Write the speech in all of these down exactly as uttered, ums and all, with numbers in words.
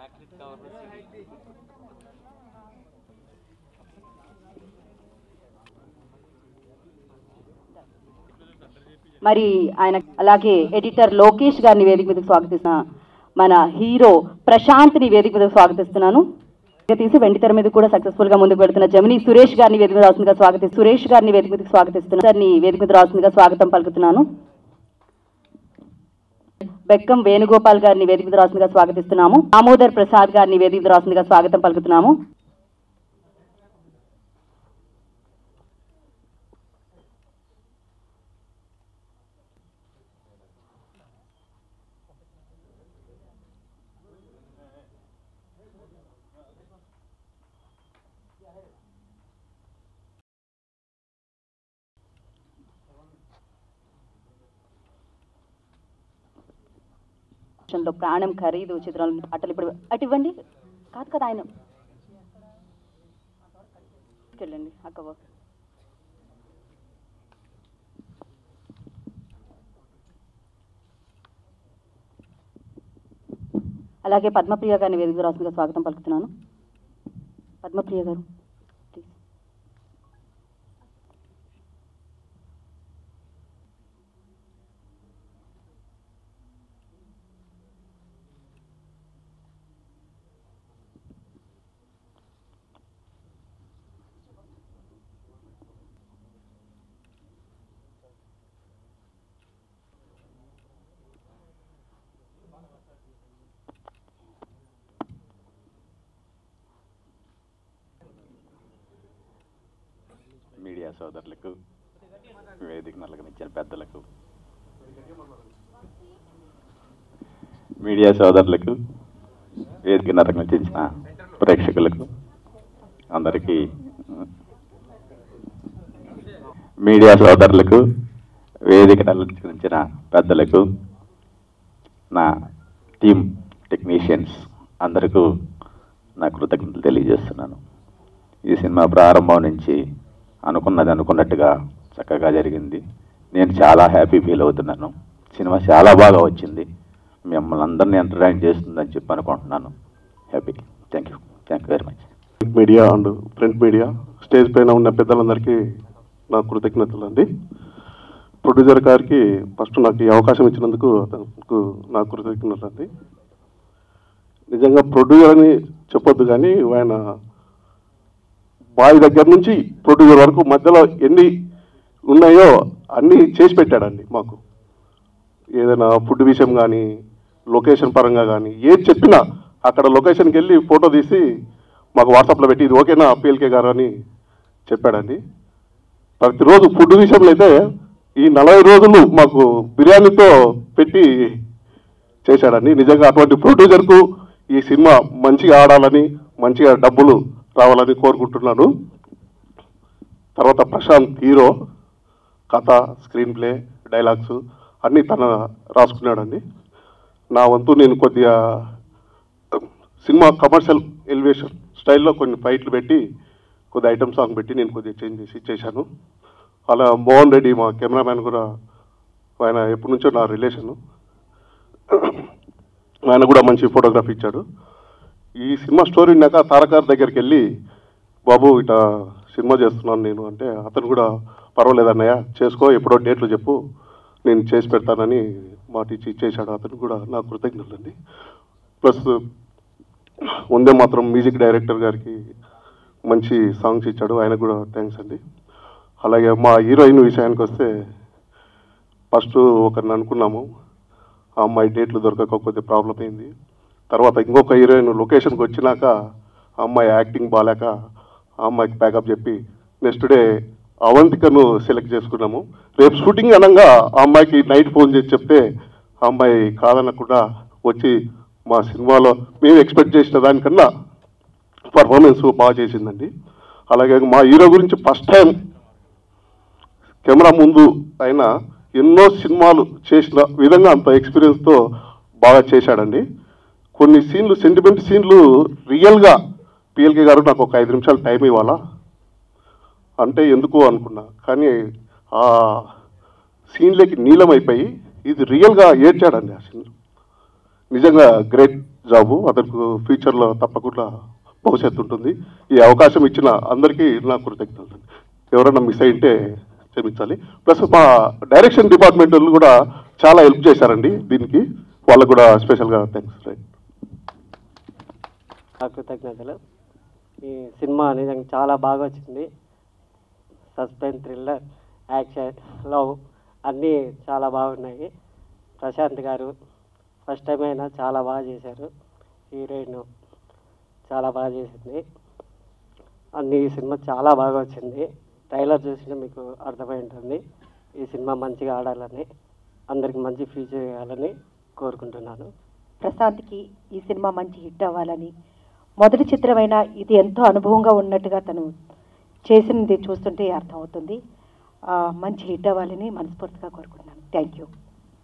మరి ఆయన అలాగే ఎడిటర్ లోకేష్ గారిని వేదిక మీదకి స్వాగతిస్తున్నా. మన హీరో ప్రశాంత్ని వేదిక మీదకి స్వాగతిస్తున్నాను. తీసి వెండితెర మీద కూడా సక్సెస్ఫుల్ గా ముందుకు వెళ్తున్న జమినీ సురేష్ గారిని వేదిక మీద రాస్తుందిగా స్వాగతి సురేష్ గారిని వేదిక మీదకి స్వాగతిస్తున్నాను. సార్ని వేదిక మీద రాస్తుందిగా స్వాగతం పలుకుతున్నాను. బెక్కం వేణుగోపాల్ గారిని వేదిక మీద రాస్తుందిగా స్వాగతిస్తున్నాము. దామోదర్ ప్రసాద్ గారిని వేదిక మీద రాస్తుందిగా స్వాగతం పలుకుతున్నాము. ప్రాణం ఖరీదు చిత్రాలు పాటలు ఇప్పుడు అటు ఇవ్వండి. కాదు కదా ఆయన వెళ్ళండి అక్క. అలాగే పద్మప్రియ గారిని వేదిక రాసుగా స్వాగతం పలుకుతున్నాను. పద్మప్రియ గారు మీడియా సోదరులకు, వేదిక నలగనిచ్చిన పెద్దలకు, మీడియా సోదరులకు, వేదిక నలగనిచ్చిన ప్రేక్షకులకు అందరికీ, మీడియా సోదరులకు, వేదిక నలగనిచ్చిన పెద్దలకు, నా టీమ్ టెక్నీషియన్స్ అందరికీ నా కృతజ్ఞతలు తెలియజేస్తున్నాను. ఈ సినిమా ప్రారంభం నుంచి అనుకున్నది అనుకున్నట్టుగా చక్కగా జరిగింది. నేను చాలా హ్యాపీ ఫీల్ అవుతున్నాను. సినిమా చాలా బాగా వచ్చింది. మిమ్మల్ని అందరినీ ఎంటర్టైన్ చేస్తుందని చెప్పి అనుకుంటున్నాను. Happy. Thank you thank you very much. Media and print media stage పైన ఉన్న పెద్దలందరికీ నా కృతజ్ఞతలు అండి. ప్రొడ్యూసర్ గారికి ఫస్ట్ నాకు ఈ అవకాశం ఇచ్చినందుకు అతనికి నా కృతజ్ఞతలు అండి. నిజంగా ప్రొడ్యూసర్ అని చెప్పొద్దు కానీ ఆయన బాయ్ దగ్గర నుంచి ప్రొడ్యూసర్ వరకు మధ్యలో ఎన్ని ఉన్నాయో అన్నీ చేసి పెట్టాడండి మాకు. ఏదైనా ఫుడ్ విషయం కానీ, లొకేషన్ పరంగా కానీ ఏది చెప్పినా అక్కడ లొకేషన్కి వెళ్ళి ఫోటో తీసి మాకు వాట్సాప్లో పెట్టి ఇది ఓకేనా పిఎల్కే గారు అని చెప్పాడండి. ప్రతిరోజు ఫుడ్ విషయంలో అయితే ఈ నలభై రోజులు మాకు బిర్యానీతో పెట్టి చేశాడండి. నిజంగా అటువంటి ప్రొడ్యూసర్కు ఈ సినిమా మంచిగా ఆడాలని, మంచిగా డబ్బులు రావాలని కోరుకుంటున్నాను. తర్వాత ప్రశాంత్ హీరో, కథ, స్క్రీన్ ప్లే, డైలాగ్స్ అన్నీ తన రాసుకున్నాడండి. నా వంతు నేను కొద్దిగా సినిమా కమర్షియల్ ఎలివేషన్ స్టైల్లో కొన్ని ఫైట్లు పెట్టి కొద్ది ఐటమ్ సాంగ్ పెట్టి నేను కొద్దిగా చేంజ్ చేసి చేశాను. అలా మోహన్ రెడ్డి మా కెమెరామ్యాన్ కూడా ఆయన ఎప్పటి నుంచో నా రిలేషను, ఆయన కూడా మంచి ఫోటోగ్రఫీ ఇచ్చాడు. ఈ సినిమా స్టోరీ విన్నాక తారకార్ దగ్గరికి వెళ్ళి బాబు ఇట్లా సినిమా చేస్తున్నాను నేను అంటే అతను కూడా పర్వాలేదన్నయ్య చేసుకో, ఎప్పుడో డేట్లు చెప్పు నేను చేసి పెడతానని మాట ఇచ్చి ఇచ్చేసాడు. అతను కూడా నా కృతజ్ఞతలు అండి. ప్లస్ ఉందే మాత్రం మ్యూజిక్ డైరెక్టర్ గారికి మంచి సాంగ్స్ ఇచ్చాడు, ఆయన కూడా థ్యాంక్స్ అండి. అలాగే మా హీరోయిన్ విషయానికి వస్తే ఫస్ట్ ఒకరిని అనుకున్నాము, ఆ అమ్మాయి డేట్లు దొరకకపోతే ప్రాబ్లం అయింది. తర్వాత ఇంకొక హీరోయిన్ లొకేషన్కి వచ్చినాక ఆ అమ్మాయి యాక్టింగ్ బాగాలేక ఆ అమ్మాయికి ప్యాకప్ చెప్పి నెక్స్ట్ డే అవంతికను సెలెక్ట్ చేసుకున్నాము. రేపు షూటింగ్ అనగా ఆ అమ్మాయికి నైట్ ఫోన్ చేసి చెప్తే ఆ అమ్మాయి కాదనకుండా వచ్చి మా సినిమాలో మేము ఎక్స్పెక్ట్ చేసిన దానికన్నా పర్ఫార్మెన్స్ బాగా చేసిందండి. అలాగే మా హీరో గురించి ఫస్ట్ టైం కెమెరా ముందు ఆయన ఎన్నో సినిమాలు చేసిన విధంగా అంత ఎక్స్పీరియన్స్తో బాగా చేశాడండి. కొన్ని సీన్లు, సెంటిమెంట్ సీన్లు రియల్గా పిఎల్కే గారు నాకు ఒక ఐదు నిమిషాలు టైం ఇవ్వాలా అంటే ఎందుకు అనుకున్నా, కానీ ఆ సీన్లకి నీలం అయిపోయి ఇది రియల్గా ఏడ్చాడండి. ఆ సీన్ నిజంగా గ్రేట్. జాబు, అతనికి ఫ్యూచర్లో తప్పకుండా భవిష్యత్తు ఉంటుంది. ఈ అవకాశం ఇచ్చిన అందరికీ నా కృతజ్ఞతలు. ఎవరైనా మిస్ అయింటే క్షమించాలి. ప్లస్ మా డైరెక్షన్ డిపార్ట్మెంట్ వాళ్ళు కూడా చాలా హెల్ప్ చేశారండి దీనికి, వాళ్ళకు కూడా స్పెషల్గా థ్యాంక్స్. రైట్, కృతజ్ఞతలు. ఈ సినిమా నిజంగా చాలా బాగా వచ్చింది. సస్పెన్స్, థ్రిల్లర్, యాక్షన్, లవ్ అన్నీ చాలా బాగున్నాయి. ప్రశాంత్ గారు ఫస్ట్ టైం అయినా చాలా బాగా చేశారు. హీరోయిన్ చాలా బాగా చేసింది. అన్ని ఈ సినిమా చాలా బాగా వచ్చింది. ట్రైలర్ చూసినా మీకు అర్థమై ఉంటుంది. ఈ సినిమా మంచిగా ఆడాలని, అందరికి మంచి ఫ్యూచర్ ఇవ్వాలని కోరుకుంటున్నాను. ప్రశాంత్కి ఈ సినిమా మంచి హిట్ అవ్వాలని, మొదటి చిత్రమైన ఇది ఎంతో అనుభవంగా ఉన్నట్టుగా తను చేసినది చూస్తుంటే అర్థమవుతుంది. మంచి హిట్ అవ్వాలని మనస్ఫూర్తిగా కోరుకుంటున్నాను. Thank you.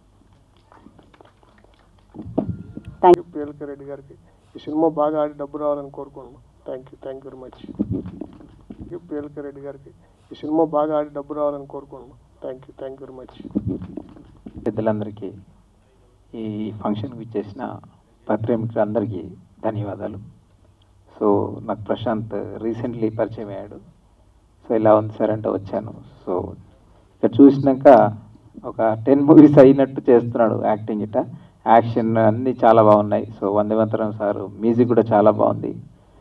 Thank you PLK Reddy గారికి. ఈ సినిమా బాగా ఆడి డబ్బు రావాలని కోరుకుంటున్నాను. Thank you thank you very much. PLK Reddy గారికి. ఈ సినిమా బాగా ఆడి డబ్బు రావాలని కోరుకుంటున్నాను. Thank you thank you very much. పెద్దలందరికీ, ఈ ఫంక్షన్కి ఇచ్చేసిన ప్రేమికులందరికీ ధన్యవాదాలు. సో నాకు ప్రశాంత్ రీసెంట్లీ పరిచయం అయ్యాడు. సో ఇలా ఉంది సార్ అంటే వచ్చాను. సో ఇక్కడ చూసినాక ఒక టెన్ మూవీస్ అయినట్టు చేస్తున్నాడు యాక్టింగ్. ఇట యాక్షన్ అన్నీ చాలా బాగున్నాయి. సో వందేమాతరం సార్ మ్యూజిక్ కూడా చాలా బాగుంది.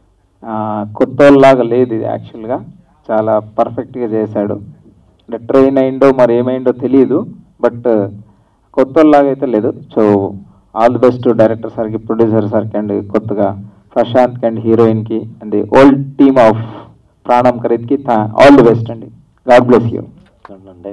కొత్త వాళ్ళలాగా లేదు ఇది, యాక్చువల్గా చాలా పర్ఫెక్ట్గా చేశాడు. అంటే ట్రైన్ అయిందో మరి ఏమైందో తెలియదు, బట్ కొత్త వాళ్ళలాగా అయితే లేదు. So all the best director సార్కి, ప్రొడ్యూసర్ సార్కి అండ్ కొత్తగా ప్రశాంత్కి అండ్ హీరోయిన్కి and the old team of Pranam ఖరీద్కి ఆల్ ది బెస్ట్ అండి. God bless you. అంటే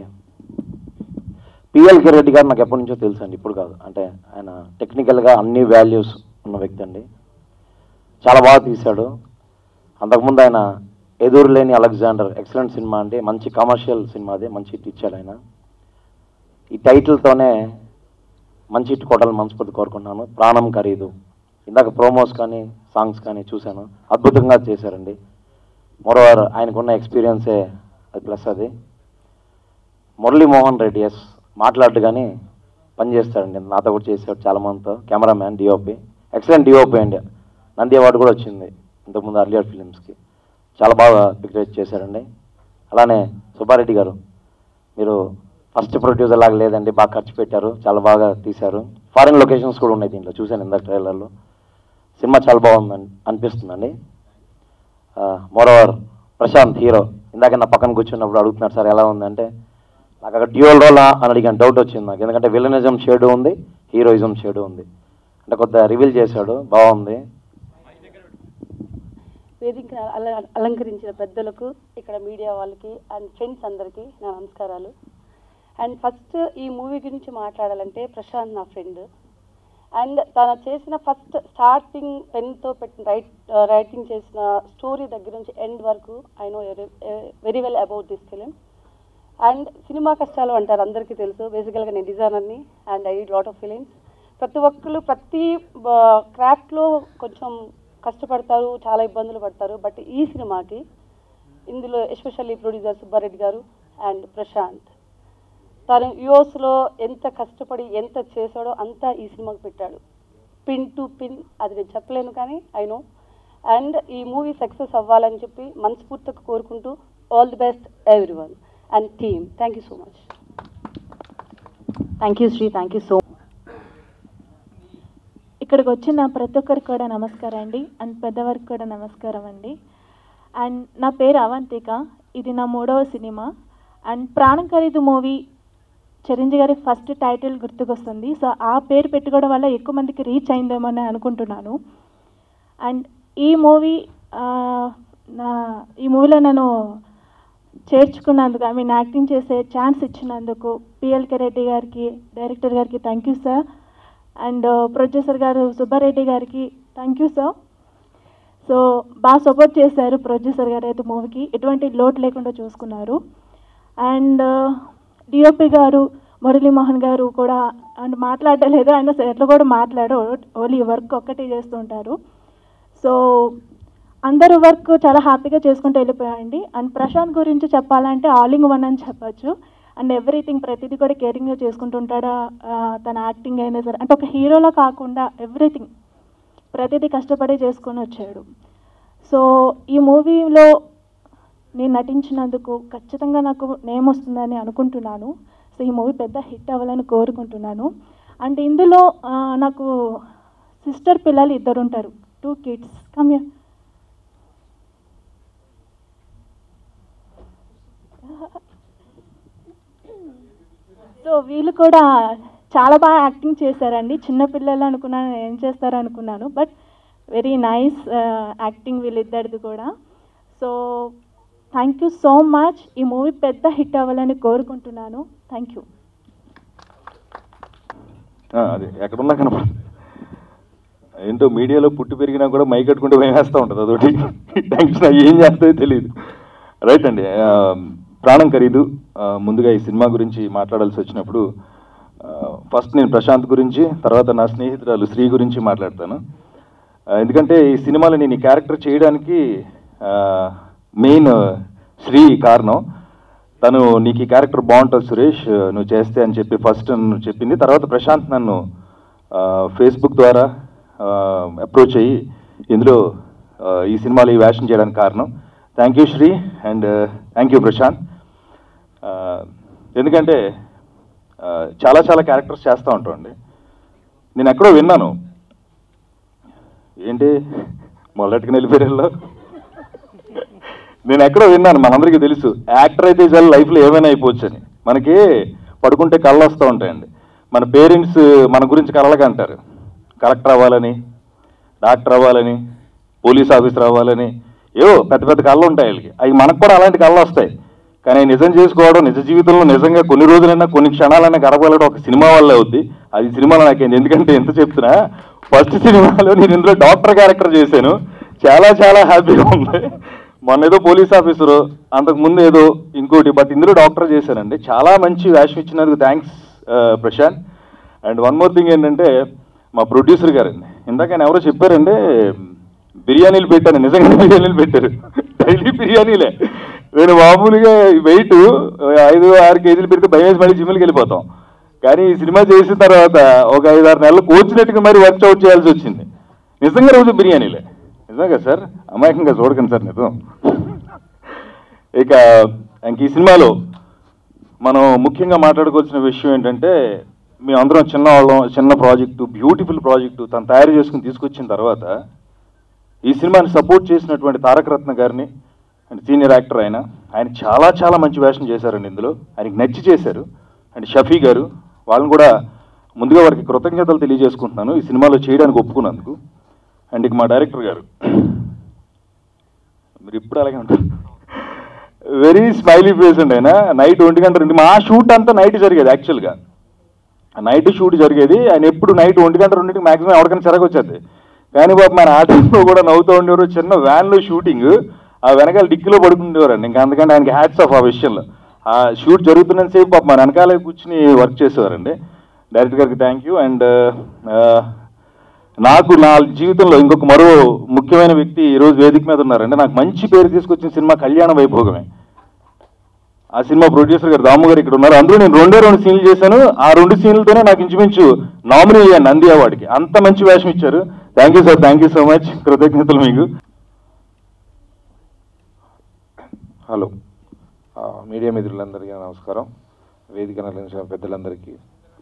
పిఎల్కే రెడ్డి గారు నాకు ఎప్పటి నుంచో తెలుసు అండి, ఇప్పుడు కాదు. అంటే ఆయన టెక్నికల్గా అన్ని వాల్యూస్ ఉన్న వ్యక్తి అండి. చాలా బాగా తీశాడు. అంతకుముందు ఆయన ఎదురులేని అలెగ్జాండర్ ఎక్సలెంట్ సినిమా అండి, మంచి కమర్షియల్ సినిమా, అది మంచి హిట్ ఇచ్చాడు ఆయన. ఈ టైటిల్తోనే మంచి హిట్ కొట్టాలని మనస్ఫూర్తి కోరుకుంటున్నాను. ప్రాణం ఖరీదు, ఇందాక ప్రోమోస్ కానీ సాంగ్స్ కానీ చూశాను, అద్భుతంగా చేశారండి. మరోవర్ ఆయనకున్న ఎక్స్పీరియన్సే అది ప్లస్. అది మురళీమోహన్ రెడ్డి ఎస్ మాట్లాడు కానీ పని చేస్తాడండి. నాతో కూడా చేసాడు చాలా మందితో. కెమెరామ్యాన్, డిఓపి, ఎక్సలెంట్ డిఓపి అండి. నంది అవార్డు కూడా వచ్చింది ఇంతకుముందు అర్లియర్ ఫిలిమ్స్కి. చాలా బాగా పిక్చరైజ్ చేశారండి. అలానే సుబ్బారెడ్డి గారు, మీరు ఫస్ట్ ప్రొడ్యూసర్ లాగా లేదండి, బాగా ఖర్చు పెట్టారు, చాలా బాగా తీశారు. ఫారిన్ లొకేషన్స్ కూడా ఉన్నాయి దీంట్లో, చూశాను ఇందాక ట్రైలర్లో. సినిమా చాలా బాగుందని అనిపిస్తుందండి. మోరోవర్ ప్రశాంత్ హీరో, ఇందాక నా పక్కన కూర్చున్నప్పుడు అడుగుతున్నారు సార్ ఎలా ఉందంటే, నాకు అక్కడ డ్యూయల్ రోల్ అని అడిగాను, డౌట్ వచ్చింది నాకు. ఎందుకంటే విలనిజం షేడు ఉంది, హీరోయిజం షేడు ఉంది. అంటే కొద్దిగా రివీల్ చేశాడు, బాగుంది. వేదిక అలంకరించిన పెద్దలకు, ఇక్కడ మీడియా వాళ్ళకి అండ్ ఫ్రెండ్స్ అందరికీ నా నమస్కారాలు. అండ్ ఫస్ట్ ఈ మూవీ గురించి మాట్లాడాలంటే ప్రశాంత్ నా ఫ్రెండ్. అండ్ తను చేసిన ఫస్ట్ స్టార్టింగ్ పెన్తో పెట్టిన రైట్ రైటింగ్ చేసిన స్టోరీ దగ్గర నుంచి ఎండ్ వరకు I know very well about this film. And cinema కష్టాలు అంటారు, అందరికీ తెలుసు. బేసికల్గా నేను డిజైనర్ని and I lot of films. ప్రతి ఒక్కరు ప్రతి క్రాఫ్ట్లో కొంచెం కష్టపడతారు, చాలా ఇబ్బందులు పడతారు. బట్ ఈ సినిమాకి ఇందులో ఎస్పెషల్లీ ప్రొడ్యూసర్ సుబ్బారెడ్డి గారు అండ్ ప్రశాంత్, తను యూఎస్లో ఎంత కష్టపడి ఎంత చేశాడో అంతా ఈ సినిమాకి పెట్టాడు, పిన్ టు పిన్. అది నేను చెప్పలేను కానీ ఐ నో. అండ్ ఈ మూవీ సక్సెస్ అవ్వాలని చెప్పి మనస్ఫూర్తిగా కోరుకుంటూ all the best everyone and team. Thank you so much. Thank you Sri, thank you so much. ఇక్కడికి వచ్చిన ప్రతి ఒక్కరికి కూడా నమస్కారం అండి, అండ్ పెద్దవారికి కూడా నమస్కారం అండి. అండ్ నా పేరు అవంతిక, ఇది నా మూడవ సినిమా. అండ్ ప్రాణం ఖరీదు మూవీ చిరంజీవి గారి ఫస్ట్ టైటిల్ గుర్తుకొస్తుంది. సో ఆ పేరు పెట్టుకోవడం వల్ల ఎక్కువ మందికి రీచ్ అయిందేమో అని అనుకుంటున్నాను. అండ్ ఈ మూవీ నా ఈ మూవీలో నేను చేర్చుకున్నందుకు, ఐ మీన్ యాక్టింగ్ చేసే ఛాన్స్ ఇచ్చినందుకు పిఎల్కే రెడ్డి గారికి, డైరెక్టర్ గారికి thank you sir. And producer గారు సుబ్బారెడ్డి గారికి థ్యాంక్ యూ సార్. సో బాగా సపోర్ట్ చేశారు ప్రొడ్యూసర్ గారు అయితే మూవీకి, ఎటువంటి లోటు లేకుండా చూసుకున్నారు. అండ్ డిఓపి గారు మురళీమోహన్ గారు కూడా అండ్ మాట్లాడలేదు, ఆయన ఎట్లా కూడా మాట్లాడు, ఓన్లీ వర్క్ ఒక్కటే చేస్తుంటారు. సో అందరూ వర్క్ చాలా హ్యాపీగా చేసుకుంటూ వెళ్ళిపోయాయండి. అండ్ ప్రశాంత్ గురించి చెప్పాలంటే ఆల్ ఇన్ వన్ అని చెప్పచ్చు. అండ్ ఎవ్రీథింగ్ ప్రతిదీ కూడా కేరింగ్గా చేసుకుంటుంటాడా, తన యాక్టింగ్ అయినా సరే, అంటే ఒక హీరోలా కాకుండా ఎవ్రీథింగ్ ప్రతిదీ కష్టపడి చేసుకొని వచ్చాడు. సో ఈ మూవీలో నేను నటించినందుకు ఖచ్చితంగా నాకు నేమ్ వస్తుందని అనుకుంటున్నాను. సో ఈ మూవీ పెద్ద హిట్ అవ్వాలని కోరుకుంటున్నాను. అండ్ ఇందులో నాకు సిస్టర్ పిల్లలు ఇద్దరు ఉంటారు, two kids. Come here. So వీళ్ళు కూడా చాలా బాగా యాక్టింగ్ చేశారండి. చిన్నపిల్లలు అనుకున్నాను, ఏం చేస్తారు అనుకున్నాను, బట్ వెరీ నైస్ యాక్టింగ్ వీళ్ళిద్దరిది కూడా. So thank you so much. ఈ మూవీ పెద్ద హిట్ అవ్వాలని కోరుకుంటున్నాను. Thank you. అది ఎక్కడున్నా కనపడ ఏంటో మీడియాలో పుట్టి పెరిగినా కూడా మైక్ కట్టుకుంటే వేస్తూ ఉంటుంది, అదొకటి టెన్షన్ ఏం చేస్తుందో తెలియదు. రైట్ అండి, ప్రాణం ఖరీదు. ముందుగా ఈ సినిమా గురించి మాట్లాడాల్సి వచ్చినప్పుడు ఫస్ట్ నేను ప్రశాంత్ గురించి, తర్వాత నా స్నేహితురాలు శ్రీ గురించి మాట్లాడతాను. ఎందుకంటే ఈ సినిమాలో నేను ఈ క్యారెక్టర్ చేయడానికి మెయిన్ శ్రీ కారణం. తను నీకు ఈ క్యారెక్టర్ బాగుంటుంది సురేష్, నువ్వు చేస్తే అని చెప్పి ఫస్ట్ నన్ను చెప్పింది. తర్వాత ప్రశాంత్ నన్ను ఫేస్బుక్ ద్వారా అప్రోచ్ అయ్యి ఇందులో ఈ సినిమాలో ఈ వేషం చేయడానికి కారణం. Thank you Sri and thank you Prashanth. ఎందుకంటే చాలా చాలా క్యారెక్టర్స్ చేస్తూ ఉంటామండి. నేను ఎక్కడో విన్నాను, ఏంటి మొదలెట్టుకుని వెళ్ళిపోయారు. నేను ఎక్కడో విన్నాను, మనందరికీ తెలుసు యాక్టర్ అయితే చాలా లైఫ్లో ఏమైనా అయిపోవచ్చు అని. మనకి పడుకుంటే కళ్ళు వస్తూ ఉంటాయండి. మన పేరెంట్స్ మన గురించి కలలుగా అంటారు, కలెక్టర్ అవ్వాలని, డాక్టర్ అవ్వాలని, పోలీస్ ఆఫీసర్ అవ్వాలని, ఏవో పెద్ద పెద్ద కళ్ళు ఉంటాయి వాళ్ళకి. అవి మనకు కూడా అలాంటి కళ్ళు వస్తాయి. కానీ నిజం చేసుకోవడం, నిజ జీవితంలో నిజంగా కొన్ని రోజులైనా కొన్ని క్షణాలైనా గడపగలడం ఒక సినిమా వల్ల అవుద్ది. అది సినిమాలో నాకేంది, ఎందుకంటే ఎంత చెప్తున్నా ఫస్ట్ సినిమాలో నేను ఇందులో డాక్టర్ క్యారెక్టర్ చేశాను. చాలా చాలా హ్యాపీగా ఉంది. మొన్న ఏదో పోలీస్ ఆఫీసరు, అంతకుముందు ఏదో ఇంకోటి, బట్ ఇందులో డాక్టర్ చేశానండి. చాలా మంచి వేషం ఇచ్చినందుకు thanks Prashanth. And one more thing ఏంటంటే మా ప్రొడ్యూసర్ గారండి, ఇందాక ఆయన ఎవరో చెప్పారంటే బిర్యానీలు పెట్టాను. నిజంగా బిర్యానీలు పెట్టారు, డైలీ బిర్యానీలే. నేను మామూలుగా వెయిట్ ఐదు ఆరు కేజీలు పెడితే భయం వేసి మళ్ళీ జిమ్కి వెళ్ళిపోతాం. కానీ ఈ సినిమా చేసిన తర్వాత ఒక ఐదు ఆరు నెలలు కోచినట్టుగా మరి వర్క్అవుట్ చేయాల్సి వచ్చింది. నిజంగా రోజు బిర్యానీలే. నిజంగా సార్, అమాయకంగా చూడకండి సార్, నిజం. ఇక ఇంక ఈ సినిమాలో మనం ముఖ్యంగా మాట్లాడుకోవాల్సిన విషయం ఏంటంటే, మేము అందరం చిన్నవాళ్ళం, చిన్న ప్రాజెక్టు, బ్యూటిఫుల్ ప్రాజెక్టు తను తయారు చేసుకుని తీసుకొచ్చిన తర్వాత ఈ సినిమాని సపోర్ట్ చేసినటువంటి తారక రత్న గారిని అండ్ సీనియర్ యాక్టర్ ఆయన ఆయన చాలా చాలా మంచి వేషం చేశారండి. ఇందులో ఆయనకి నచ్చి చేశారు. అండ్ షఫీ గారు, వాళ్ళని కూడా ముందుగా వారికి కృతజ్ఞతలు తెలియజేసుకుంటున్నాను ఈ సినిమాలో చేయడానికి ఒప్పుకున్నందుకు. అండ్ ఇక మా డైరెక్టర్ గారు, మీరు ఇప్పుడు అలాగే ఉంటారు, వెరీ స్మైలీ ఫేస్ అండి ఆయన. నైట్ ఒంటి గంట రెండు, మా షూట్ అంతా నైట్ జరిగేది. యాక్చువల్గా నైట్ షూట్ జరిగేది. ఆయన ఎప్పుడు నైట్ ఒంటి గంట రెండింటికి మ్యాక్సిమం ఎవరికైనా చెరగొచ్చేది. కానీ బాబు మన ఆటంలో కూడా నవ్వుతూ ఉండేవారు. చిన్న వ్యాన్లో షూటింగ్, ఆ వెనకాల డిక్కీలో పడుకుండేవారండి. ఇంకా అందుకంటే ఆయనకి హ్యాట్స్ ఆఫ్ ఆ విషయంలో. ఆ షూట్ జరుగుతున్నంతసేపు పాప మన వెనకాల కూర్చుని వర్క్ చేసేవారండి. డైరెక్టర్ గారికి థ్యాంక్ యూ. అండ్ నాకు నా జీవితంలో ఇంకొక మరో ముఖ్యమైన వ్యక్తి ఈరోజు వేదిక మీద ఉన్నారండి. నాకు మంచి పేరు తీసుకొచ్చిన సినిమా కళ్యాణ వైభోగమే. ఆ సినిమా ప్రొడ్యూసర్ గారు దాము గారు ఇక్కడ ఉన్నారు. అందులో నేను రెండే రెండు సీన్లు చేశాను. ఆ రెండు సీన్లతోనే నాకు ఇంచుమించు నామినీ అయ్యాను నంది అవార్డుకి. అంత మంచి వేషం ఇచ్చారు. Thank you sir, thank you so much, కృతజ్ఞతలు మీకు. హలో, మీడియా మిత్రులందరికీ నమస్కారం. వేదిక నలించిన పెద్దలందరికీ.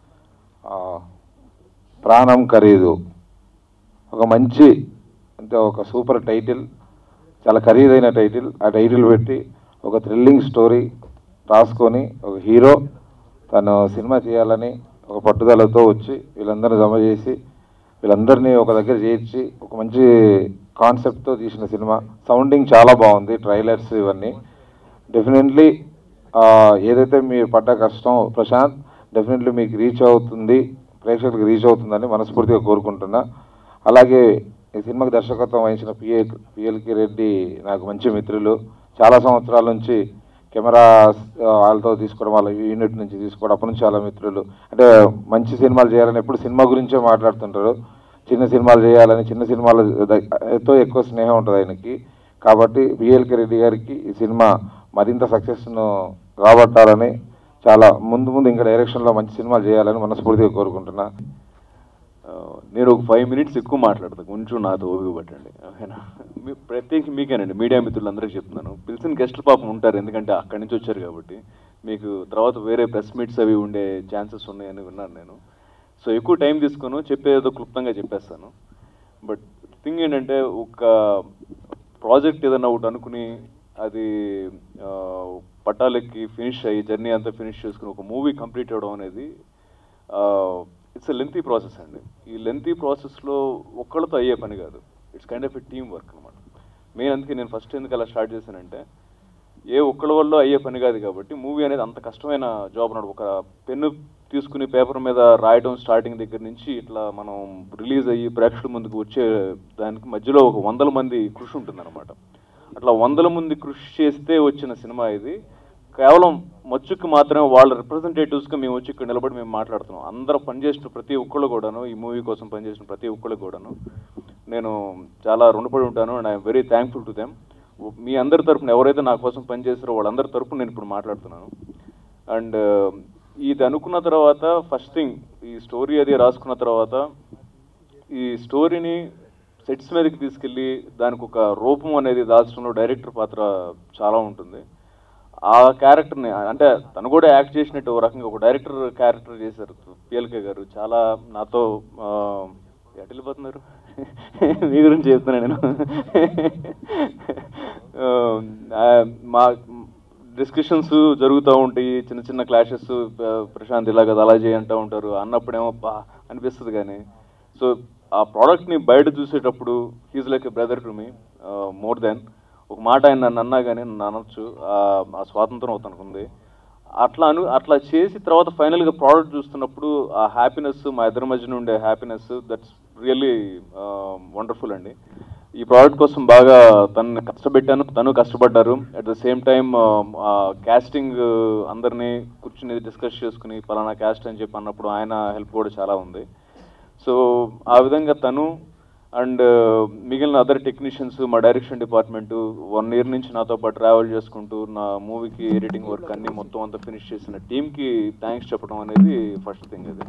ప్రాణం ఖరీదు ఒక మంచి, అంటే ఒక సూపర్ టైటిల్, చాలా ఖరీదైన టైటిల్. ఆ టైటిల్ పెట్టి ఒక థ్రిల్లింగ్ స్టోరీ రాసుకొని ఒక హీరో తను సినిమా చేయాలని ఒక పట్టుదలతో వచ్చి వీళ్ళందరినీ జమ చేసి వీళ్ళందరినీ ఒక దగ్గర చేర్చి ఒక మంచి కాన్సెప్ట్తో తీసిన సినిమా. సౌండింగ్ చాలా బాగుంది, ట్రైలర్స్ ఇవన్నీ. డెఫినెట్లీ ఏదైతే మీరు పడ్డ కష్టం ప్రశాంత్, డెఫినెట్లీ మీకు రీచ్ అవుతుంది, ప్రేక్షకులకు రీచ్ అవుతుందని మనస్ఫూర్తిగా కోరుకుంటున్నా. అలాగే ఈ సినిమాకి దర్శకత్వం వహించిన పిఏ పిఎల్కే రెడ్డి నాకు మంచి మిత్రులు. చాలా సంవత్సరాల నుంచి కెమెరా వాళ్ళతో తీసుకోవడం, వాళ్ళ యూనిట్ నుంచి తీసుకోవడం, అప్పటి నుంచి చాలా మిత్రులు. అంటే మంచి సినిమాలు చేయాలని ఎప్పుడు సినిమా గురించే మాట్లాడుతుంటారు. చిన్న సినిమాలు చేయాలని, చిన్న సినిమాలతో ఎక్కువ స్నేహం ఉంటుంది ఆయనకి. కాబట్టి పిఎల్కే రెడ్డి గారికి ఈ సినిమా మరింత సక్సెస్ను రాబట్టాలని, చాలా ముందు ముందు ఇంకా డైరెక్షన్లో మంచి సినిమాలు చేయాలని మనస్ఫూర్తిగా కోరుకుంటున్నా. నేను ఒక ఫైవ్ మినిట్స్ ఎక్కువ మాట్లాడతాను, కొంచెం నాతో ఓపిక పట్టండి ఓకేనా. మీ ప్రత్యేకించి మీకేనండి, మీడియా మిత్రులందరికీ చెప్తున్నాను, పిలిచిన గెస్టులు పాపం ఉంటారు ఎందుకంటే అక్కడి నుంచి వచ్చారు కాబట్టి. మీకు తర్వాత వేరే ప్రెస్ మీట్స్ అవి ఉండే ఛాన్సెస్ ఉన్నాయని విన్నాను నేను. సో ఎక్కువ టైం తీసుకుని చెప్పేదో క్లుప్తంగా చెప్పేస్తాను. బట్ థింగ్ ఏంటంటే, ఒక ప్రాజెక్ట్ ఏదైనా ఒకటి అనుకుని అది పట్టాలెక్కి ఫినిష్ అయ్యి జర్నీ అంతా ఫినిష్ చేసుకుని ఒక మూవీ కంప్లీట్ అవ్వడం అనేది ఇట్స్ ఎ లెంతీ ప్రాసెస్ అండి. ఈ లెంతీ ప్రాసెస్లో ఒక్కళ్ళతో అయ్యే పని కాదు, it's kind of a team work అనమాట. మెయిన్ అందుకే నేను ఫస్ట్ ఎందుకు అలా స్టార్ట్ చేశానంటే, ఏ ఒక్కళ్ళ వల్ల అయ్యే పని కాదు కాబట్టి మూవీ అనేది అంత కష్టమైన జాబ్ అన్నాడు. ఒక పెన్ను తీసుకుని పేపర్ మీద రాయడం స్టార్టింగ్ దగ్గర నుంచి ఇట్లా మనం రిలీజ్ అయ్యి ప్రేక్షకుల ముందుకు వచ్చే దానికి మధ్యలో ఒక వందల మంది కృషి ఉంటుందన్నమాట. అట్లా వందల మంది కృషి చేస్తే వచ్చిన సినిమా ఇది. కేవలం మచ్చుకు మాత్రమే వాళ్ళ రిప్రజెంటేటివ్స్గా మేము వచ్చి ఇక్కడ నిలబడి మేము మాట్లాడుతున్నాం. అందరూ పనిచేసిన ప్రతి ఒక్కళ్ళు కూడాను, ఈ మూవీ కోసం పనిచేసిన ప్రతి ఒక్కళ్ళు కూడాను నేను చాలా రుణపడి ఉంటాను. And I'm very thankful to them. మీ అందరి తరపున ఎవరైతే నా కోసం పనిచేస్తారో వాళ్ళందరి తరపున నేను ఇప్పుడు మాట్లాడుతున్నాను. అండ్ ఇది అనుకున్న తర్వాత ఫస్ట్ థింగ్, ఈ స్టోరీ అది రాసుకున్న తర్వాత ఈ స్టోరీని సెట్స్ మీదకి తీసుకెళ్ళి దానికి ఒక రూపం అనేది దాల్చడంలో డైరెక్టర్ పాత్ర చాలా ఉంటుంది. ఆ క్యారెక్టర్ని అంటే తను కూడా యాక్ట్ చేసినట్టు ఓ రకంగా ఒక డైరెక్టర్ క్యారెక్టర్ చేశారు పిఎల్కే గారు. చాలా నాతో ఎటు వెళ్ళిపోతున్నారు మీ గురించి చెప్తున్నాను నేను. మా డిస్కషన్స్ జరుగుతూ ఉంటాయి, చిన్న చిన్న క్లాషెస్, ప్రశాంత్ ఇలా కదా అలా చేయి అంటూ ఉంటారు. అన్నప్పుడేమో బా అనిపిస్తుంది. కానీ సో ఆ ప్రోడక్ట్ని బయట చూసేటప్పుడు he's like a brother to me more than. ఒక మాట ఆయన నన్ను అన్నా కానీ నన్ను అనొచ్చు, ఆ స్వాతంత్రం అతనికి ఉంది. అట్లా అను అట్లా చేసి తర్వాత ఫైనల్గా ప్రోడక్ట్ చూస్తున్నప్పుడు ఆ హ్యాపీనెస్, మా ఇద్దరి మధ్యన ఉండే హ్యాపీనెస్, దట్స్ రియల్లీ వండర్ఫుల్ అండి. ఈ ప్రోడక్ట్ కోసం బాగా తను కష్టపెట్టాను, తను కష్టపడ్డారు. At the same time casting అందరినీ కూర్చుని డిస్కస్ చేసుకుని పలానా క్యాస్ట్ అని చెప్పి అన్నప్పుడు ఆయన హెల్ప్ కూడా చాలా ఉంది. సో ఆ విధంగా తను అండ్ మిగిలిన అదర్ టెక్నీషియన్స్, మా డైరెక్షన్ డిపార్ట్మెంటు వన్ ఇయర్ నుంచి నాతో పాటు ట్రావెల్ చేసుకుంటూ నా మూవీకి ఎడిటింగ్ వర్క్ అన్నీ మొత్తం అంతా ఫినిష్ చేసిన టీమ్కి థ్యాంక్స్ చెప్పడం అనేది ఫస్ట్ థింగ్. అది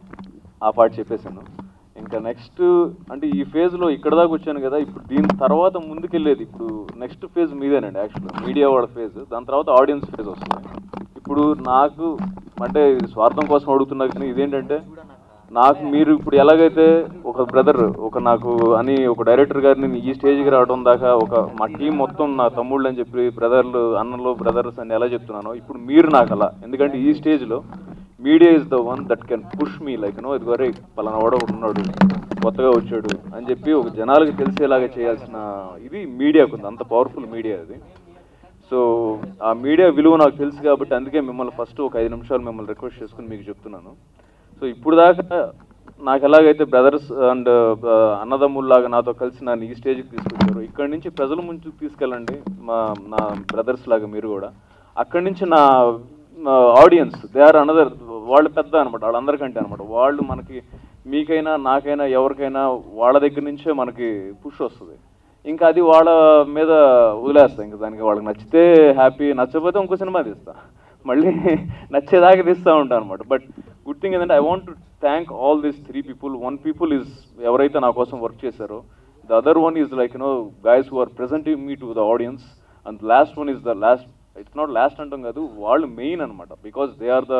ఆ పార్ట్ చెప్పేశాను. ఇంకా నెక్స్ట్ అంటే ఈ ఫేజ్లో ఇక్కడ దాకా వచ్చాను కదా, ఇప్పుడు దీని తర్వాత ముందుకెళ్ళేది ఇప్పుడు నెక్స్ట్ ఫేజ్ మీదేనండి. యాక్చువల్గా మీడియా వాళ్ళ ఫేజ్, దాని తర్వాత ఆడియన్స్ ఫేజ్ వస్తుంది. ఇప్పుడు నాకు అంటే స్వార్థం కోసం అడుగుతున్నా కానీ ఇదేంటంటే, నాకు మీరు ఇప్పుడు ఎలాగైతే ఒక బ్రదర్ ఒక నాకు అని ఒక డైరెక్టర్ గారిని ఈ స్టేజ్కి రావడం దాకా ఒక మా టీం మొత్తం నా తమ్ముళ్ళు అని చెప్పి బ్రదర్లు అన్నలు బ్రదర్స్ అని ఎలా చెప్తున్నానో ఇప్పుడు మీరు నాకు అలా. ఎందుకంటే ఈ స్టేజ్లో media is the one that can push me like no ఇది వరే పలానా వాడు ఒకటి ఉన్నాడు కొత్తగా వచ్చాడు అని చెప్పి ఒక జనాలకు తెలిసేలాగా చేయాల్సిన ఇది మీడియాకు ఉంది. అంత పవర్ఫుల్ మీడియా అది. సో ఆ మీడియా విలువ నాకు తెలుసు కాబట్టి అందుకే మిమ్మల్ని ఫస్ట్ ఒక ఐదు నిమిషాలు మిమ్మల్ని రిక్వెస్ట్ చేసుకుని మీకు చెప్తున్నాను. సో ఇప్పుడు దాకా నాకు ఎలాగైతే బ్రదర్స్ అండ్ అన్నదమ్ముల్లాగా నాతో కలిసి నన్ను ఈ స్టేజ్కి తీసుకొచ్చారు, ఇక్కడి నుంచి ప్రజల ముందుకు తీసుకెళ్ళండి మా నా బ్రదర్స్ లాగా మీరు కూడా. అక్కడి నుంచి నా ఆడియన్స్ దే ఆర్ అనదర్, వాళ్ళు పెద్ద అనమాట, వాళ్ళందరికంటే అనమాట. వాళ్ళు మనకి మీకైనా నాకైనా ఎవరికైనా వాళ్ళ దగ్గర నుంచే మనకి పుష్ వస్తుంది. ఇంకా అది వాళ్ళ మీద వదిలేస్తా. ఇంకా దానికి వాళ్ళకి నచ్చితే హ్యాపీ, నచ్చకపోతే ఇంకో సినిమా తీస్తా, మళ్ళీ నచ్చేదాకా తీస్తూ ఉంటాను అనమాట. బట్ గుడ్ థింగ్ ఏంటంటే I want to thank all these three people. One people is ఎవరైతే నా కోసం వర్క్ చేశారో, the other one is like you know guys who are presenting me to the audience, and last one is the last, it's not last అంటాం కాదు, వాళ్ళు main అనమాట. Because they are the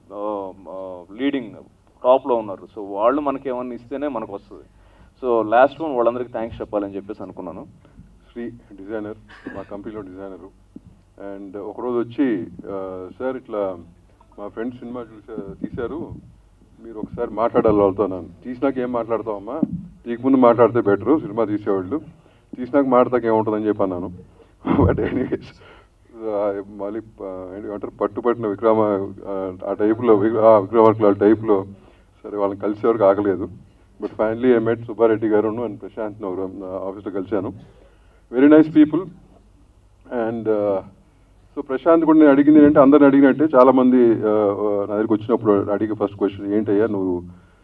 leading టాప్లో ఉన్నారు. సో వాళ్ళు మనకి ఏమన్నా ఇస్తేనే మనకు వస్తుంది. సో లాస్ట్ వన్ వాళ్ళందరికీ థ్యాంక్స్ చెప్పాలని చెప్పేసి అనుకున్నాను. శ్రీ డిజైనర్, మా కంపెనీలో డిజైనరు. అండ్ ఒకరోజు వచ్చి సార్ ఇట్లా మా ఫ్రెండ్స్ సినిమా చూసా తీశారు, మీరు ఒకసారి మాట్లాడాలి వాళ్ళతో. నన్ను తీసినాక ఏం మాట్లాడతావమ్మా, తీకు ముందు మాట్లాడితే బెటరు, సినిమా తీసేవాళ్ళు తీసినాక మాట్లాడతాక ఏముంటుందని చెప్పి అన్నాను. బట్ ఎనీవేస్ మళ్ళీ ఏమంటారు పట్టుపట్టిన విక్రమ ఆ టైపులో విక్రమార్కుల టైప్లో సరే వాళ్ళని కలిసే వరకు ఆగలేదు. But finally I met Subbareddy గారును అండ్ ప్రశాంత్ ఆఫీస్లో కలిశాను. Very nice people. And so Prashanth కూడా నేను అడిగింది ఏంటంటే, అందరిని అడిగినట్టే చాలామంది నా దగ్గరికి వచ్చినప్పుడు అడిగే ఫస్ట్ క్వశ్చన్ ఏంటయ్యా నువ్వు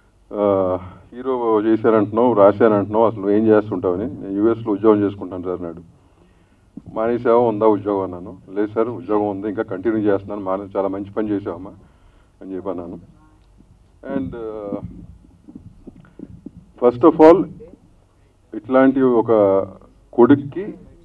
హీరో చేశానంటున్నావు, రాశానంటున్నావు, అసలు నువ్వు ఏం చేస్తుంటావని. నేను యూఎస్లో ఉద్యోగం చేసుకుంటాను సార్ అన్నాడు. మానేసావా, ఉందా ఉద్యోగం అన్నాను. లేదు సార్ ఉద్యోగం ఉంది, ఇంకా కంటిన్యూ చేస్తున్నాను, మానే చాలా మంచి పని చేసావమ్మా అని చెప్పి అన్నాను. అండ్ ఫస్ట్ ఆఫ్ ఆల్ ఇట్లాంటి ఒక కొడుక్కి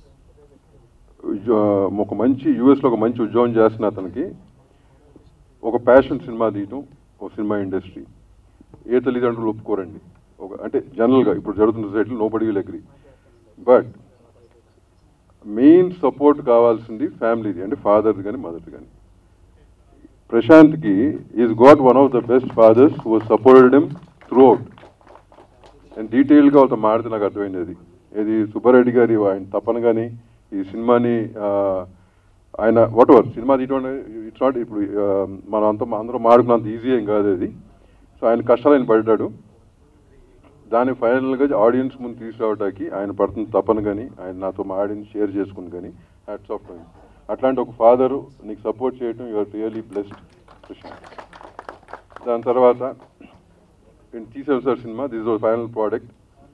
ఒక మంచి యూఎస్లో ఒక మంచి ఉద్యోగం చేస్తున్న అతనికి ఒక ప్యాషన్ సినిమా తీయటం, ఒక సినిమా ఇండస్ట్రీ ఏ తల్లిదండ్రులు ఒప్పుకోరండి. ఒక అంటే జనరల్గా ఇప్పుడు జరుగుతున్న సొసైటీలో nobody will agree. But main support కావాల్సింది ఫ్యామిలీది, అంటే ఫాదర్ది కానీ మదర్ది కానీ. ప్రశాంత్కి is got one of the best fathers who supported him throughout. And డీటెయిల్గా వాళ్ళతో మాడితే నాకు అర్థమైంది అది ఇది సుబ్బారెడ్డి గారి ఆయన తప్పన కానీ ఈ సినిమాని ఆయన వాట్ ఎవర్ సినిమా తీయడం ఇట్స్ నాట్ ఇప్పుడు మనం అంత అందరూ మాడుకున్నంత ఈజీ ఏం కాదు అది. సో ఆయన కష్టాలు ఆయన పడ్డాడు. దాన్ని ఫైనల్గా ఆడియన్స్ ముందు తీసుకురావడానికి ఆయన పడుతున్న తప్పన కానీ ఆయన నాతో మా ఆడియన్స్ షేర్ చేసుకుని కానీ హ్యాట్స్ ఆఫ్ టు హిమ్. అట్లాంటి ఒక ఫాదరు నీకు సపోర్ట్ చేయడం you are really blessed Prashanth. దాని తర్వాత నేను తీసాను sir cinema, this was final product.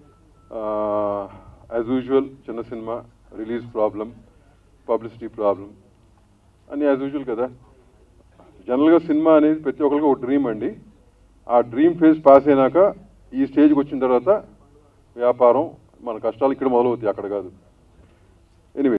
As usual చిన్న cinema, release problem, publicity problem అని యాజ్ యూజువల్ కదా. జనరల్గా సినిమా అనేది ప్రతి ఒక్కరికి ఒక డ్రీమ్ అండి. ఆ డ్రీమ్ ఫేజ్ పాస్ అయినాక ఈ స్టేజ్కి వచ్చిన తర్వాత వ్యాపారం మన కష్టాలు ఇక్కడ మొదలవుతాయి, అక్కడ కాదు.